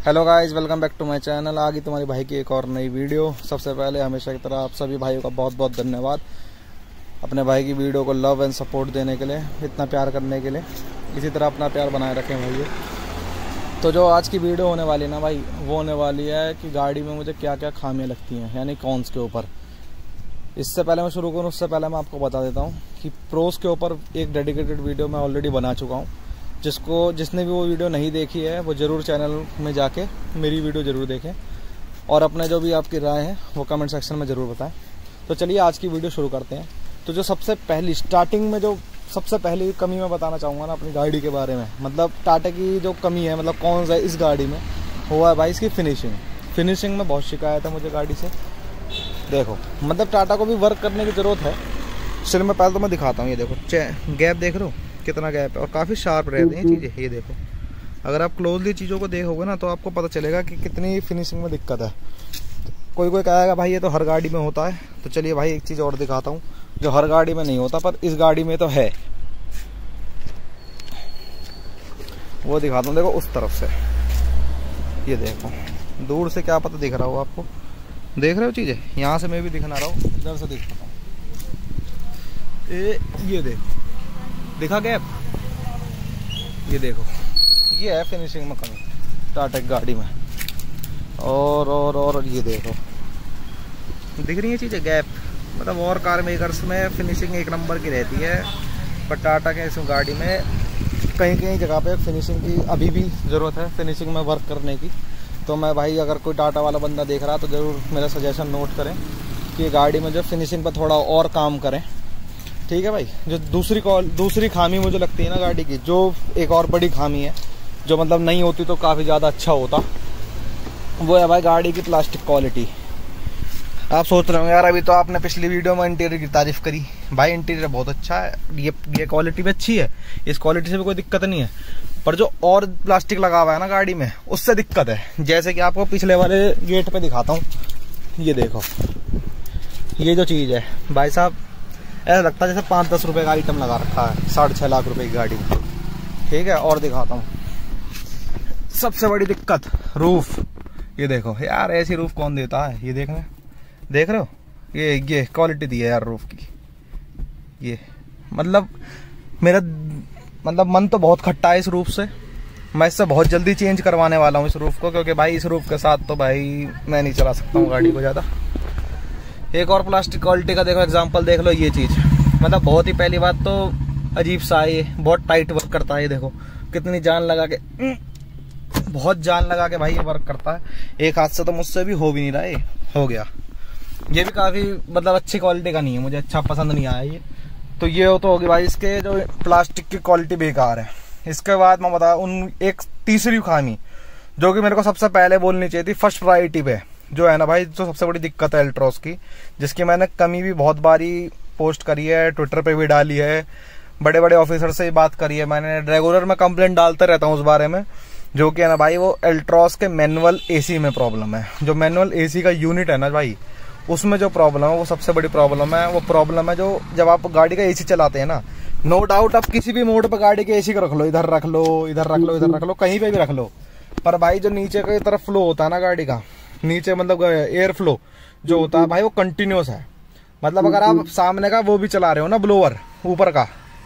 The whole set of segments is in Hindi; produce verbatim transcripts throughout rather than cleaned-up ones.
Hello guys, welcome back to my channel. आ गई तुम्हारी भाई की एक और नई वीडियो। सबसे पहले हमेशा की तरह आप सभी भाइयों का बहुत बहुत धन्यवाद अपने भाई की वीडियो को लव एंड सपोर्ट देने के लिए, इतना प्यार करने के लिए। इसी तरह अपना प्यार बनाए रखें भाइयों। तो जो आज की वीडियो होने वाली है ना भाई, वो होने वाली है कि गाड़ी में मुझे क्या क्या खामियाँ लगती हैं, यानी कॉन्स के ऊपर। इससे पहले मैं शुरू करूँ उससे पहले मैं आपको बता देता हूँ कि प्रोस के ऊपर एक डेडिकेटेड वीडियो मैं ऑलरेडी बना चुका हूँ। जिसको जिसने भी वो वीडियो नहीं देखी है वो ज़रूर चैनल में जाके मेरी वीडियो ज़रूर देखें और अपने जो भी आपकी राय है वो कमेंट सेक्शन में ज़रूर बताएं। तो चलिए आज की वीडियो शुरू करते हैं। तो जो सबसे पहली स्टार्टिंग में जो सबसे पहली कमी मैं बताना चाहूँगा ना अपनी गाड़ी के बारे में, मतलब टाटा की जो कमी है, मतलब कौन सा है इस गाड़ी में, हुआ है भाई इसकी फिनिशिंग। फिनिशिंग में बहुत शिकायत है मुझे गाड़ी से। देखो मतलब टाटा को भी वर्क करने की ज़रूरत है। चलिए मैं पहले तो मैं दिखाता हूँ। ये देखो गैप देख रहे हो कितना गैप है और काफ़ी शार्प रहती हैं चीज़ें। ये देखो, अगर आप क्लोजली चीज़ों को देखोगे ना तो आपको पता चलेगा कि कितनी फिनिशिंग में दिक्कत है। कोई कोई कहेगा भाई ये तो हर गाड़ी में होता है, तो चलिए भाई एक चीज़ और दिखाता हूँ जो हर गाड़ी में नहीं होता पर इस गाड़ी में तो है। वो दिखाता हूँ, देखो उस तरफ से। ये देखो दूर से क्या पता दिख रहा हो आपको, देख रहे हो चीज़ें। यहाँ से मैं भी दिखना रहा हूँ, इधर से दिखाता हूँ। ये देखो दिखा गैप, ये देखो ये है फिनिशिंग में कमी टाटा की गाड़ी में। और और और ये देखो दिख रही है चीज़ें गैप। मतलब और कार मेकर्स में फिनिशिंग एक नंबर की रहती है, पर टाटा के इस गाड़ी में कहीं कहीं जगह पे फिनिशिंग की अभी भी ज़रूरत है, फिनिशिंग में वर्क करने की। तो मैं भाई अगर कोई टाटा वाला बंदा देख रहा तो ज़रूर मेरा सजेशन नोट करें कि गाड़ी में जो फिनिशिंग पर थोड़ा और काम करें, ठीक है भाई। जो दूसरी कॉल दूसरी खामी मुझे लगती है ना गाड़ी की, जो एक और बड़ी खामी है जो मतलब नहीं होती तो काफ़ी ज़्यादा अच्छा होता, वो है भाई गाड़ी की प्लास्टिक क्वालिटी। आप सोच रहे होंगे यार अभी तो आपने पिछली वीडियो में इंटीरियर की तारीफ करी। भाई इंटीरियर बहुत अच्छा है, ये ये क्वालिटी भी अच्छी है, इस क्वालिटी से भी कोई दिक्कत नहीं है। पर जो और प्लास्टिक लगा हुआ है ना गाड़ी में उससे दिक्कत है। जैसे कि आपको पिछले वाले गेट पे दिखाता हूँ। ये देखो ये जो चीज़ है भाई साहब, ऐसा लगता है जैसे पाँच दस रुपए का आइटम लगा रखा है साढ़े छः लाख रुपए की गाड़ी में, ठीक है। और दिखाता हूँ सबसे बड़ी दिक्कत, रूफ। ये देखो यार ऐसी रूफ कौन देता है। ये देख रहे देख रहे हो, ये ये क्वालिटी दी है यार रूफ की। ये मतलब मेरा मतलब मन तो बहुत खट्टा है इस रूफ से। मैं इससे बहुत जल्दी चेंज करवाने वाला हूँ इस रूफ को, क्योंकि भाई इस रूफ के साथ तो भाई मैं नहीं चला सकता हूँ गाड़ी को ज़्यादा। एक और प्लास्टिक क्वालिटी का देखो एग्जांपल देख लो। ये चीज़ मतलब बहुत ही पहली बात तो अजीब सा है, ये बहुत टाइट वर्क करता है। ये देखो कितनी जान लगा के, बहुत जान लगा के भाई ये वर्क करता है। एक हाथ से तो मुझसे भी हो भी नहीं रहा है, हो गया। ये भी काफ़ी मतलब अच्छी क्वालिटी का नहीं है, मुझे अच्छा पसंद नहीं आया ये। तो ये तो होगी भाई इसके जो प्लास्टिक की क्वालिटी बेकार है। इसके बाद मैं बता उन एक तीसरी खामी जो कि मेरे को सबसे पहले बोलनी चाहिए थी फर्स्ट प्रायोरिटी पे, जो है ना भाई जो सबसे बड़ी दिक्कत है एल्ट्रोस की, जिसकी मैंने कमी भी बहुत बारी पोस्ट करी है, ट्विटर पे भी डाली है, बड़े बड़े ऑफिसर से भी बात करी है मैंने, रेगुलर में कंप्लेंट डालता रहता हूँ उस बारे में। जो कि है ना भाई वो एल्ट्रोस के मैनुअल एसी में प्रॉब्लम है। जो मैनुअल एसी का यूनिट है ना भाई, उसमें जो प्रॉब्लम है वो सबसे बड़ी प्रॉब्लम है। वो प्रॉब्लम है जो जब आप गाड़ी का एसी चलाते हैं ना, नो डाउट आप किसी भी मोड पर गाड़ी के एसी को रख लो, इधर रख लो इधर रख लो इधर रख लो कहीं पे भी रख लो, पर भाई जो नीचे की तरफ फ्लो होता है ना गाड़ी का, नीचे मतलब एयर फ्लो जो होता है भाई वो कंटिन्यूस है। मतलब अगर आप सामने का वो भी चला रहे हो ना ब्लोअर ऊपर का,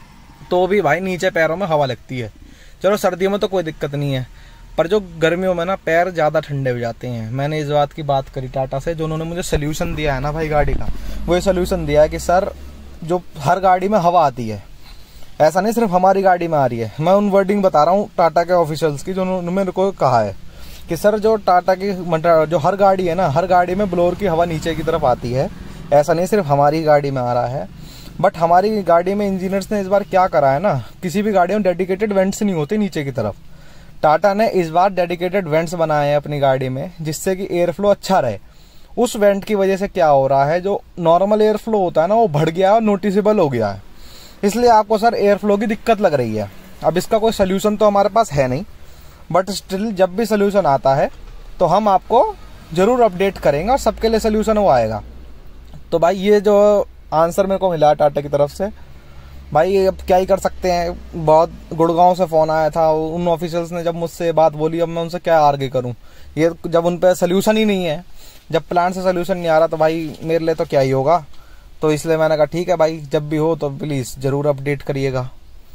तो भी भाई नीचे पैरों में हवा लगती है। चलो सर्दियों में तो कोई दिक्कत नहीं है, पर जो गर्मियों में ना पैर ज़्यादा ठंडे हो जाते हैं। मैंने इस बात की बात करी टाटा से, जो उन्होंने मुझे सोल्यूशन दिया है ना भाई गाड़ी का, वो ये सोल्यूशन दिया है कि सर जो हर गाड़ी में हवा आती है, ऐसा नहीं सिर्फ हमारी गाड़ी में आ रही है। मैं उन वर्डिंग बता रहा हूँ टाटा के ऑफिशियल्स की, जो उन्होंने मेरे को कहा है कि सर जो टाटा की जो हर गाड़ी है ना, हर गाड़ी में ब्लोअर की हवा नीचे की तरफ आती है। ऐसा नहीं सिर्फ हमारी गाड़ी में आ रहा है। बट हमारी गाड़ी में इंजीनियर्स ने इस बार क्या करा है ना, किसी भी गाड़ी में डेडिकेटेड वेंट्स नहीं होते नीचे की तरफ। टाटा ने इस बार डेडिकेटेड वेंट्स बनाए हैं अपनी गाड़ी में, जिससे कि एयर फ्लो अच्छा रहे। उस वेंट की वजह से क्या हो रहा है, जो नॉर्मल एयर फ्लो होता है ना वो बढ़ गया और नोटिसेबल हो गया है। इसलिए आपको सर एयर फ्लो की दिक्कत लग रही है। अब इसका कोई सोल्यूशन तो हमारे पास है नहीं, बट स्टिल जब भी सोल्यूशन आता है तो हम आपको ज़रूर अपडेट करेंगे और सबके लिए सोल्यूशन वो आएगा। तो भाई ये जो आंसर मेरे को मिला टाटा की तरफ से, भाई अब क्या ही कर सकते हैं। बहुत गुड़गांव से फोन आया था, उन ऑफिसर्स ने जब मुझसे बात बोली, अब मैं उनसे क्या आर्ग्यू करूं। ये जब उन पे सोल्यूशन ही नहीं है, जब प्लान से सोल्यूशन नहीं आ रहा, तो भाई मेरे लिए तो क्या ही होगा। तो इसलिए मैंने कहा ठीक है भाई, जब भी हो तो प्लीज जरूर अपडेट करिएगा।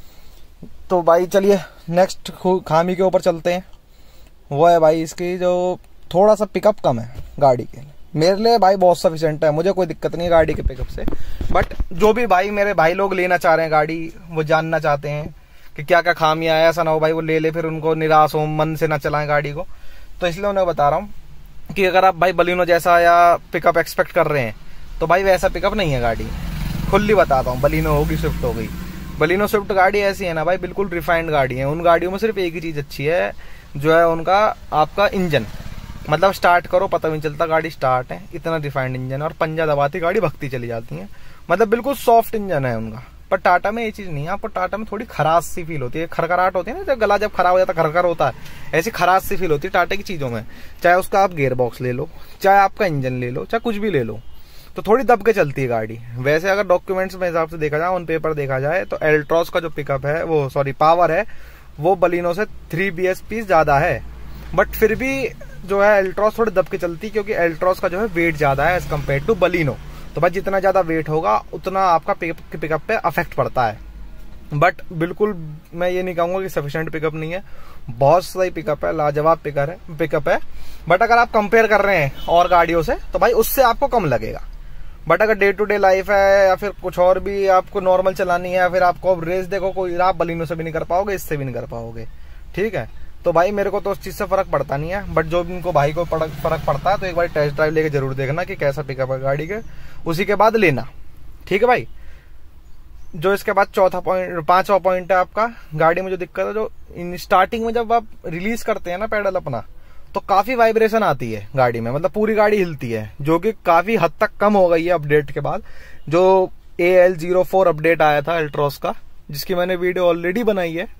तो भाई चलिए नेक्स्ट खामी के ऊपर चलते हैं। वो है भाई इसकी जो थोड़ा सा पिकअप कम है गाड़ी के। मेरे लिए भाई बहुत सफिशिएंट है, मुझे कोई दिक्कत नहीं है गाड़ी के पिकअप से। बट जो भी भाई मेरे भाई लोग लेना चाह रहे हैं गाड़ी, वो जानना चाहते हैं कि क्या क्या खामियां है, ऐसा ना हो भाई वो ले ले फिर उनको निराश हो, मन से ना चलाएं गाड़ी को। तो इसलिए उन्हें बता रहा हूँ कि अगर आप भाई बलिनो जैसा या पिकअप एक्सपेक्ट कर रहे हैं, तो भाई वैसा पिकअप नहीं है गाड़ी। खुली बताता हूँ, बलिनो होगी, स्विफ्ट हो गई। बलिनो स्विफ्ट गाड़ी ऐसी है ना भाई, बिल्कुल रिफाइंड गाड़ी है। उन गाड़ियों में सिर्फ एक ही चीज अच्छी है, जो है उनका आपका इंजन। मतलब स्टार्ट करो पता भी नहीं चलता गाड़ी स्टार्ट है, इतना रिफाइंड इंजन है। और पंजा दबाती गाड़ी भगती चली जाती है, मतलब बिल्कुल सॉफ्ट इंजन है उनका। पर टाटा में ये चीज नहीं है। आपको टाटा में थोड़ी खराश सी फील होती है, खरखराहट होती है ना, जब गला जब खराब हो जाता है खरखर होता है, ऐसी खराश सी फील होती है टाटा की चीजों में। चाहे उसका आप गेयर बॉक्स ले लो, चाहे आपका इंजन ले लो, चाहे कुछ भी ले लो, तो थोड़ी दब के चलती है गाड़ी। वैसे अगर डॉक्यूमेंट्स में हिसाब से देखा जाए, ऑन पेपर देखा जाए, तो एल्ट्रॉस का जो पिकअप है, वो सॉरी पावर है, वो बलिनो से थ्री बी एस पी ज्यादा है। बट फिर भी जो है एल्ट्रॉस थोड़ी दब के चलती है, क्योंकि एल्ट्रॉस का जो है वेट ज्यादा है एज कम्पेयर टू बलिनो। तो भाई जितना ज्यादा वेट होगा उतना आपका पिकअप पे अफेक्ट पड़ता है। बट बिल्कुल मैं ये नहीं कहूंगा कि सफिशिएंट पिकअप नहीं है, बहुत सही पिकअप है, लाजवाब पिकअप है पिकअप है बट अगर आप कंपेयर कर रहे हैं और गाड़ियों से, तो भाई उससे आपको कम लगेगा। बट अगर डे टू डे लाइफ है, या फिर कुछ और भी आपको नॉर्मल चलानी है, या फिर आपको रेस देखो कोई, आप बलिनो से भी नहीं कर पाओगे, इससे भी नहीं कर पाओगे। ठीक है, तो भाई मेरे को तो उस चीज से फर्क पड़ता नहीं है। बट जो भी इनको भाई को फर्क पड़ता है, तो एक बार टेस्ट ड्राइव लेके जरूर देखना कि कैसा पिकअप है गाड़ी के, उसी के बाद लेना। ठीक है भाई। जो इसके बाद चौथा पॉइंट, पांचवा पॉइंट है आपका गाड़ी में जो दिक्कत है, जो इन स्टार्टिंग में जब आप रिलीज करते हैं ना पेडल अपना, तो काफी वाइब्रेशन आती है गाड़ी में, मतलब पूरी गाड़ी हिलती है, जो कि काफी हद तक कम हो गई है अपडेट के बाद। जो A L zero four update आया था एल्ट्रॉस का, जिसकी मैंने वीडियो ऑलरेडी बनाई है,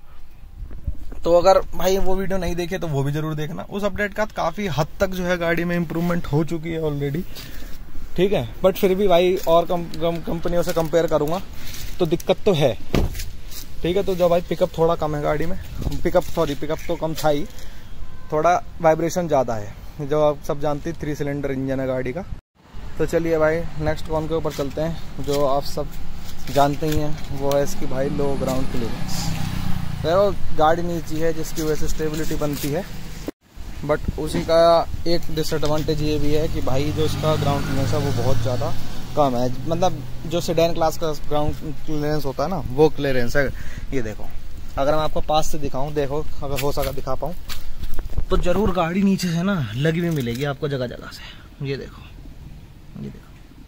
तो अगर भाई वो वीडियो नहीं देखे तो वो भी जरूर देखना। उस अपडेट का काफी हद तक जो है गाड़ी में इंप्रूवमेंट हो चुकी है ऑलरेडी। ठीक है, बट फिर भी भाई और कम, कम, कंपनियों से कंपेयर करूंगा तो दिक्कत तो है। ठीक है, तो जो भाई पिकअप थोड़ा कम है गाड़ी में, पिकअप सॉरी पिकअप तो कम था ही, थोड़ा वाइब्रेशन ज्यादा है। जो आप सब जानते हैं थ्री सिलेंडर इंजन है गाड़ी का। तो चलिए भाई नेक्स्ट कॉन के ऊपर चलते हैं। जो आप सब जानते ही हैं वो है इसकी भाई लो ग्राउंड क्लियरेंस। वो गाड़ी नीची है जिसकी वजह से स्टेबिलिटी बनती है, बट उसी का एक डिसएडवांटेज ये भी है कि भाई जो इसका ग्राउंड क्लियरेंस है वो बहुत ज़्यादा कम है। मतलब जो सेडान क्लास का ग्राउंड क्लियरेंस होता है ना, वो क्लियरेंस है। ये देखो, अगर मैं आपको पास से दिखाऊं, देखो अगर हो सका दिखा पाऊँ तो जरूर गाड़ी नीचे से ना लगी हुई मिलेगी आपको जगह जगह से। ये देखो, ये देखो,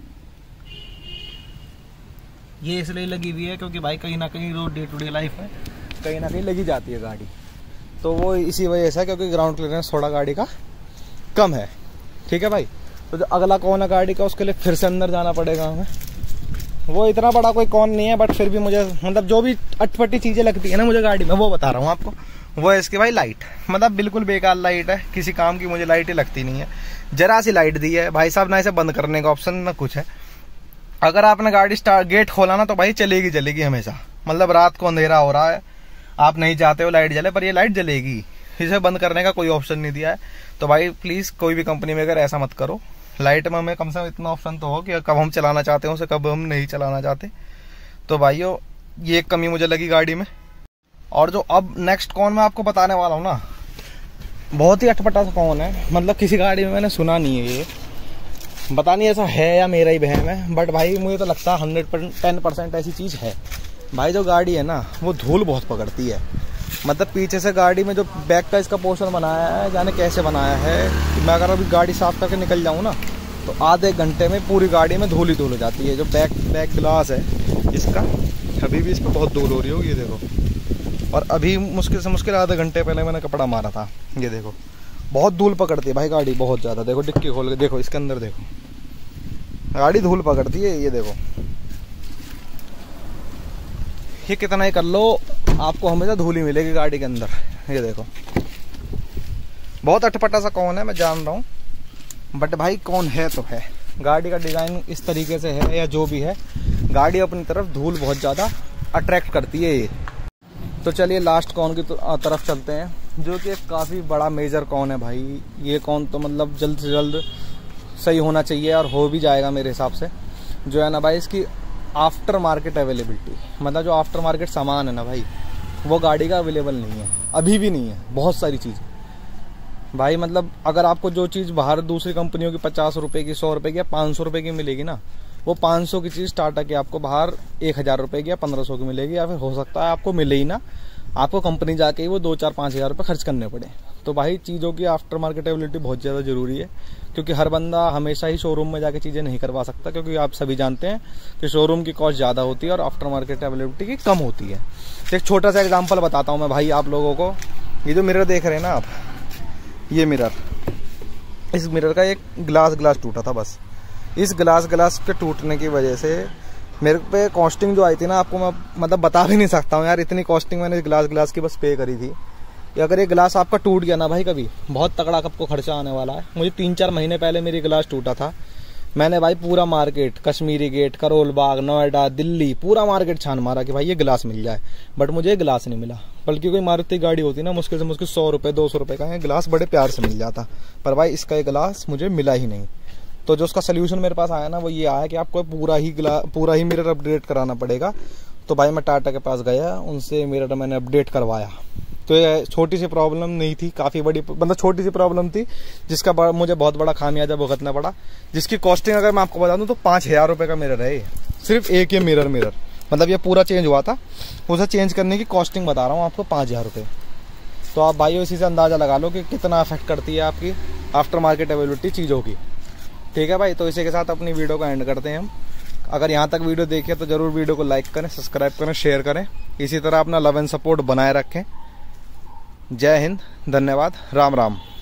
ये इसलिए लगी हुई है क्योंकि भाई कहीं ना कहीं road day to day life में कहीं ना कहीं लगी जाती है गाड़ी, तो वो इसी वजह से है क्योंकि ग्राउंड क्लियरेंस थोड़ा गाड़ी का कम है। ठीक है भाई। तो जो अगला कौन है गाड़ी का, उसके लिए फिर से अंदर जाना पड़ेगा हमें। वो इतना बड़ा कोई कौन नहीं है, बट फिर भी मुझे मतलब जो भी अटपटी चीजें लगती है ना मुझे गाड़ी में, वो बता रहा हूँ आपको। वो है इसकी भाई लाइट, मतलब बिल्कुल बेकार लाइट है, किसी काम की मुझे लाइट ही लगती नहीं है। जरा सी लाइट दी है भाई साहब, ना इसे बंद करने का ऑप्शन ना कुछ है। अगर आपने गाड़ी स्टार्ट गेट खोला ना तो भाई चलेगी चलेगी हमेशा। मतलब रात को अंधेरा हो रहा है, आप नहीं चाहते हो लाइट जले, पर ये लाइट जलेगी, इसे बंद करने का कोई ऑप्शन नहीं दिया है। तो भाई प्लीज कोई भी कंपनी में अगर ऐसा मत करो, लाइट में हमें कम से कम इतना ऑप्शन तो हो कि कब हम चलाना चाहते हैं उसे, कब हम नहीं चलाना चाहते। तो भाइयों ये एक कमी मुझे लगी गाड़ी में। और जो अब नेक्स्ट कौन मैं आपको बताने वाला हूँ ना, बहुत ही अटपटा सा कौन है, मतलब किसी गाड़ी में मैंने सुना नहीं है। ये पता नहीं ऐसा है या मेरा ही वहम है, बट भाई मुझे तो लगता है हंड्रेड परसेंट टेन परसेंट ऐसी चीज है। भाई जो गाड़ी है ना वो धूल बहुत पकड़ती है। मतलब पीछे से गाड़ी में जो बैक का इसका पोर्शन बनाया है, जाने कैसे बनाया है, मैं अगर अभी गाड़ी साफ करके निकल जाऊँ ना तो आधे घंटे में पूरी गाड़ी में धूल ही धूल हो जाती है। जो बैक बैक ग्लास है इसका, अभी भी इस पर बहुत धूल हो रही होगी, ये देखो। और अभी मुश्किल से मुश्किल आधे घंटे पहले मैंने कपड़ा मारा था, ये देखो बहुत धूल पकड़ती है भाई गाड़ी, बहुत ज़्यादा। देखो डिक्की खोल के देखो, इसके अंदर देखो गाड़ी धूल पकड़ती है। ये देखो, ये कितना ही कर लो आपको हमेशा धूल ही मिलेगी गाड़ी के अंदर। ये देखो बहुत अटपटा सा कौन है, मैं जान रहा हूँ, बट भाई कौन है तो है। गाड़ी का डिजाइन इस तरीके से है या जो भी है, गाड़ी अपनी तरफ धूल बहुत ज्यादा अट्रैक्ट करती है ये। तो चलिए लास्ट कॉन की तरफ चलते हैं, जो कि एक काफ़ी बड़ा मेजर कॉन है भाई। ये कॉन तो मतलब जल्द से जल्द सही होना चाहिए और हो भी जाएगा मेरे हिसाब से। जो है ना भाई, इसकी आफ्टर मार्केट अवेलेबिलिटी, मतलब जो आफ्टर मार्केट सामान है ना भाई, वो गाड़ी का अवेलेबल नहीं है, अभी भी नहीं है। बहुत सारी चीज़ भाई, मतलब अगर आपको जो चीज़ बाहर दूसरी कंपनियों की पचास रुपये की, सौ रुपये की या पाँच सौ रुपये की मिलेगी ना, वो पाँच सौ की चीज़ टाटा की आपको बाहर एक हज़ार रुपये की या पंद्रह सौ की मिलेगी, या फिर हो सकता है आपको मिले ही ना, आपको कंपनी जाके ही वो दो चार पाँच हज़ार रुपये खर्च करने पड़े। तो भाई चीज़ों की आफ्टर मार्केट अवेलेबिलिटी बहुत ज़्यादा ज़रूरी है, क्योंकि हर बंदा हमेशा ही शोरूम में जाके चीज़ें नहीं करवा सकता, क्योंकि आप सभी जानते हैं कि शोरूम की कॉस्ट ज़्यादा होती है और आफ्टर मार्केट अवेलेबिलिटी की कम होती है। एक छोटा सा एग्जांपल बताता हूँ मैं भाई आप लोगों को। ये जो मिरर देख रहे हैं ना आप, ये मिरर, इस मिरर का एक ग्लास ग्लास टूटा था बस। इस ग्लास ग्लास के टूटने की वजह से मेरे पे कॉस्टिंग जो आई थी ना, आपको मैं मतलब बता भी नहीं सकता हूँ यार, इतनी कॉस्टिंग मैंने ग्लास ग्लास की बस पे करी थी। अगर ये ग्लास आपका टूट गया ना भाई कभी, बहुत तगड़ा आपको खर्चा आने वाला है। मुझे तीन चार महीने पहले मेरी ग्लास टूटा था, मैंने भाई पूरा मार्केट, कश्मीरी गेट, करोल बाग, नोएडा, दिल्ली, पूरा मार्केट छान मारा कि भाई ये ग्लास मिल जाए, बट मुझे ये ग्लास नहीं मिला। बल्कि कोई मारुति गाड़ी होती ना, मुश्किल से मुश्किल सौ रुपये दो सौ रुपये का ये ग्लास बड़े प्यार से मिल जाता, पर भाई इसका ये ग्लास मुझे मिला ही नहीं। तो जो उसका सोल्यूशन मेरे पास आया ना, वो ये आया कि आपको पूरा ही ग्लास, पूरा ही मिरर अपडेट कराना पड़ेगा। तो भाई मैं टाटा के पास गया, उनसे मिरर मैंने अपडेट करवाया। तो ये छोटी सी प्रॉब्लम नहीं थी, काफ़ी बड़ी, मतलब छोटी सी प्रॉब्लम थी जिसका मुझे बहुत बड़ा खामियाजा भुगतना पड़ा, जिसकी कॉस्टिंग अगर मैं आपको बता दूं तो पाँच हज़ार रुपये का मिरर है, सिर्फ एक ये मिरर मिरर मतलब ये पूरा चेंज हुआ था, उसे चेंज करने की कॉस्टिंग बता रहा हूँ आपको पाँच हज़ार रुपये। तो आप भाई इसी से अंदाज़ा लगा लो कि कितना अफेक्ट करती है आपकी आफ्टर मार्केट अवेलेबिलिटी चीज़ों की। ठीक है भाई, तो इसी के साथ अपनी वीडियो को एंड करते हैं हम। अगर यहाँ तक वीडियो देखिए तो ज़रूर वीडियो को लाइक करें, सब्सक्राइब करें, शेयर करें। इसी तरह अपना लव एंड सपोर्ट बनाए रखें। जय हिंद, धन्यवाद, राम राम।